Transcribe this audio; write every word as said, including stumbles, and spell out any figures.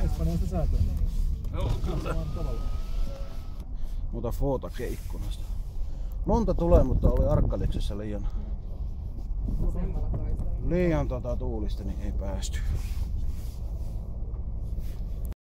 Espanjasta säätöä. Joo, kyllä. Mutta footake ikkunasta. Lunta tulee, mutta oli Arkkaliksessa liian, liian tota tuulista, niin ei päästy.